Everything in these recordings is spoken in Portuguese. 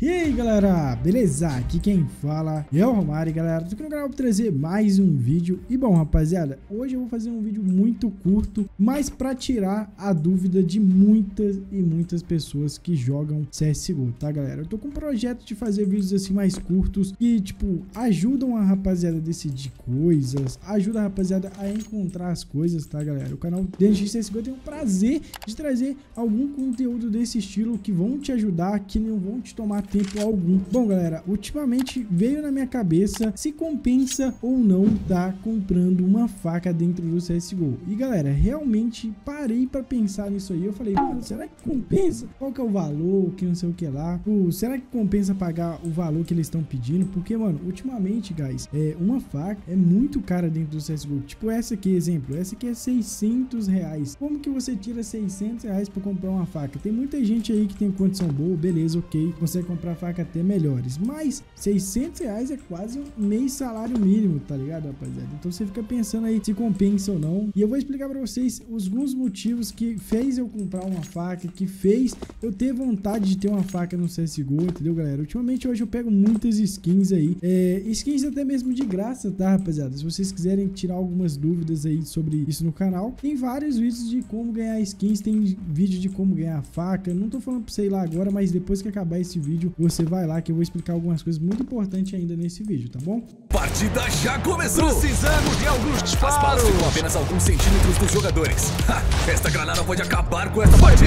E aí galera, beleza? Aqui quem fala é o Romário, galera. Tô aqui no canal pra trazer mais um vídeo. E bom, rapaziada, hoje eu vou fazer um vídeo muito curto, mas pra tirar a dúvida de muitas e muitas pessoas que jogam CSGO, tá galera? Eu tô com um projeto de fazer vídeos assim mais curtos que, tipo, ajudam a rapaziada a decidir coisas, ajuda a rapaziada a encontrar as coisas, tá galera? O canal DNX CSGO tem o prazer de trazer algum conteúdo desse estilo que vão te ajudar, que não vão te tomar tempo algum. Bom galera, ultimamente veio na minha cabeça se compensa ou não tá comprando uma faca dentro do CSGO. E galera, realmente parei pra pensar nisso aí. Eu falei, mano, será que compensa? Qual que é o valor, que não sei o que lá? Será que compensa pagar o valor que eles estão pedindo? Porque, mano, ultimamente, guys, uma faca é muito cara dentro do CSGO. Tipo essa aqui, exemplo, essa aqui é 600 reais. Como que você tira 600 reais pra comprar uma faca? Tem muita gente aí que tem condição boa, beleza, ok, consegue comprar faca até melhores, mas 600 reais é quase um mês salário mínimo, tá ligado, rapaziada? Então você fica pensando aí se compensa ou não. E eu vou explicar pra vocês alguns motivos que fez eu comprar uma faca, que fez eu ter vontade de ter uma faca no CSGO, entendeu, galera? Ultimamente hoje eu pego muitas skins aí, skins até mesmo de graça, tá, rapaziada? Se vocês quiserem tirar algumas dúvidas aí sobre isso no canal, tem vários vídeos de como ganhar skins, tem vídeo de como ganhar faca. Não tô falando pra você ir lá agora, mas depois que acabar esse vídeo, você vai lá que eu vou explicar algumas coisas muito importantes ainda nesse vídeo, tá bom? Partida já começou! Precisamos de alguns disparos! As balas ficam apenas alguns centímetros dos jogadores. Esta granada pode acabar com essa partida!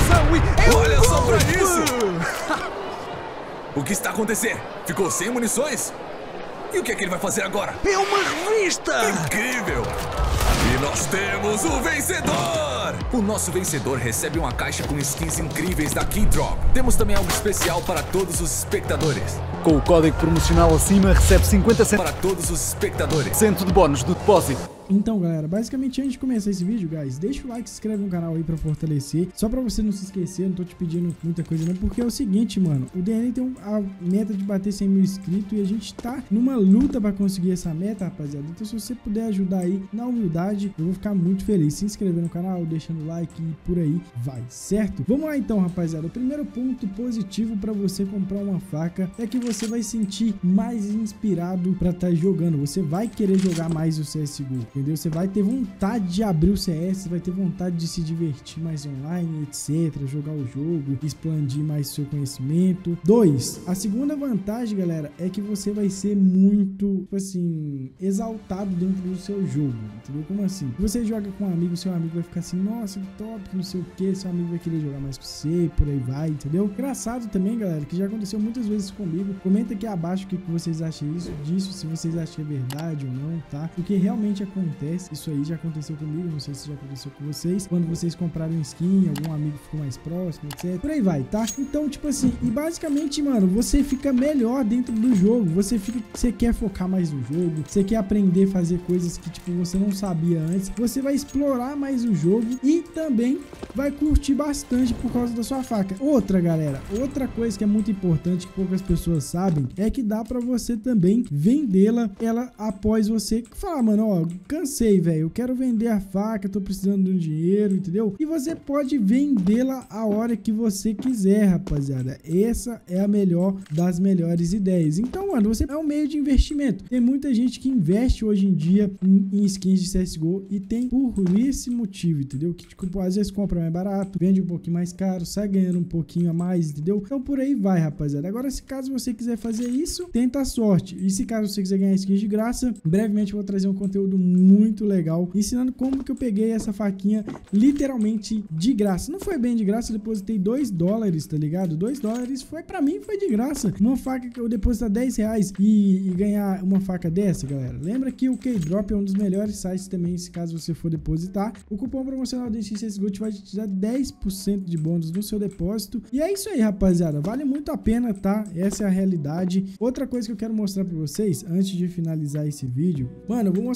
Olha só pra isso! O que está acontecendo? Ficou sem munições? E o que é que ele vai fazer agora? É uma revista! Incrível! E nós temos o vencedor! O nosso vencedor recebe uma caixa com skins incríveis da Keydrop. Temos também algo especial para todos os espectadores. Com o código promocional acima, recebe 50% Para todos os espectadores. de bônus do depósito. Então, galera, basicamente antes de começar esse vídeo, guys, deixa o like, se inscreve no canal aí pra fortalecer. Só pra você não se esquecer, não tô te pedindo muita coisa não, porque é o seguinte, mano, o DN tem a meta de bater 100 mil inscritos e a gente tá numa luta pra conseguir essa meta, rapaziada. Então, se você puder ajudar aí na humildade, eu vou ficar muito feliz. Se inscrever no canal, deixando o like e por aí vai, certo? Vamos lá então, rapaziada. O primeiro ponto positivo pra você comprar uma faca é que você vai sentir mais inspirado pra estar jogando. Você vai querer jogar mais o CSGO. Entendeu? Você vai ter vontade de abrir o CS, você vai ter vontade de se divertir mais online, etc, jogar o jogo, expandir mais seu conhecimento. 2, a segunda vantagem, galera, é que você vai ser muito, tipo assim, exaltado dentro do seu jogo, entendeu? Como assim? Você joga com um amigo, seu amigo vai ficar assim, nossa, que top, não sei o que, seu amigo vai querer jogar mais com você, por aí vai, entendeu? Engraçado também, galera, que já aconteceu muitas vezes comigo. Comenta aqui abaixo o que vocês acham disso, se vocês acham que é verdade ou não, tá? Porque realmente acontece, isso aí já aconteceu comigo, não sei se já aconteceu com vocês, quando vocês compraram skin, algum amigo ficou mais próximo, etc, por aí vai, tá? Então, tipo assim, e basicamente, mano, você fica melhor dentro do jogo, você quer focar mais no jogo, você quer aprender a fazer coisas que, tipo, você não sabia antes, você vai explorar mais o jogo e também vai curtir bastante por causa da sua faca. Outra, galera, outra coisa que é muito importante, que poucas pessoas sabem, é que dá pra você também vendê-la, ela após você falar, mano, ó, cansei, velho, eu quero vender a faca, tô precisando de um dinheiro, entendeu? E você pode vendê-la a hora que você quiser, rapaziada. Essa é a melhor das melhores ideias. Então, mano, você é um meio de investimento. Tem muita gente que investe hoje em dia em skins de CSGO e tem por esse motivo, entendeu? Que, tipo, às vezes compra mais barato, vende um pouquinho mais caro, sai ganhando um pouquinho a mais, entendeu? Então, por aí vai, rapaziada. Agora, se caso você quiser fazer isso, tenta a sorte. E se caso você quiser ganhar skins de graça, brevemente eu vou trazer um conteúdo muito legal, ensinando como que eu peguei essa faquinha literalmente de graça. Não foi bem de graça, eu depositei $2, tá ligado? $2 foi pra mim, foi de graça. Uma faca que eu depositar R$10 e ganhar uma faca dessa, galera. Lembra que o Keydrop é um dos melhores sites também, se caso você for depositar. O cupom promocional do CSGO vai te dar 10% de bônus no seu depósito. E é isso aí, rapaziada. Vale muito a pena, tá? Essa é a realidade. Outra coisa que eu quero mostrar pra vocês, antes de finalizar esse vídeo, mano, eu vou mostrar pra vocês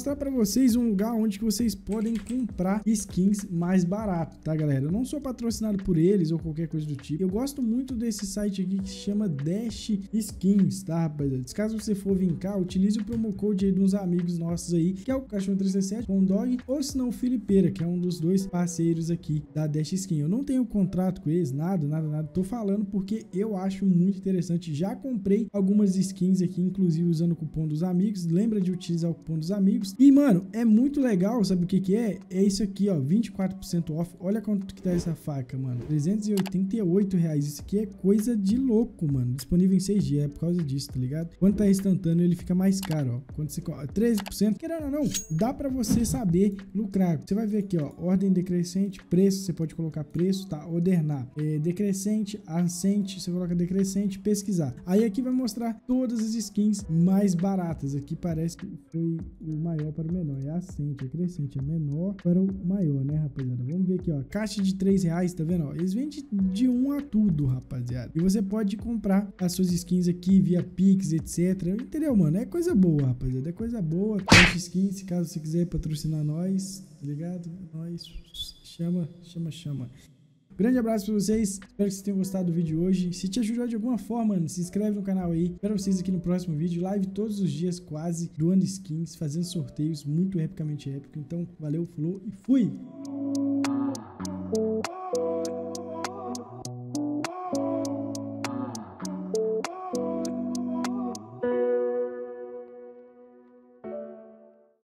vocês um lugar onde que vocês podem comprar skins mais barato, tá, galera? Eu não sou patrocinado por eles ou qualquer coisa do tipo. Eu gosto muito desse site aqui que se chama Dash Skins, tá, rapaziada? Caso você for vir cá, utilize o promo code aí de uns amigos nossos aí, que é o Cachorro 367, com o Dog, ou se não o Filipeira, que é um dos dois parceiros aqui da Dash Skin. Eu não tenho contrato com eles, nada. Tô falando porque eu acho muito interessante. Já comprei algumas skins aqui, inclusive usando o cupom dos amigos. Lembra de utilizar o cupom dos amigos. E, mano, é muito legal, sabe o que que é? É isso aqui, ó, 24% off. Olha quanto que tá essa faca, mano. R$388. Isso aqui é coisa de louco, mano. Disponível em 6 dias, é por causa disso, tá ligado? Quando tá instantâneo, ele fica mais caro, ó. Quando você... 13%, querendo ou não, dá pra você saber lucrar. Você vai ver aqui, ó, ordem decrescente, preço, você pode colocar preço, tá? Ordenar, decrescente, ascendente, você coloca decrescente, pesquisar. Aí aqui vai mostrar todas as skins mais baratas. Aqui parece que foi o maior para o menor, é ascendente, é crescente, é menor para o maior, né, rapaziada? Vamos ver aqui, ó, caixa de R$3, tá vendo? Ó, eles vendem de 1 a tudo, rapaziada. E você pode comprar as suas skins aqui via Pix, etc. Entendeu, mano? É coisa boa, rapaziada, é coisa boa. Dash Skins, caso você quiser patrocinar nós, tá ligado? Nós, chama. Grande abraço pra vocês, espero que vocês tenham gostado do vídeo de hoje. Se te ajudou de alguma forma, mano, se inscreve no canal aí. Espero vocês aqui no próximo vídeo. Live todos os dias quase, doando skins, fazendo sorteios muito epicamente épico. Então, valeu, falou e fui!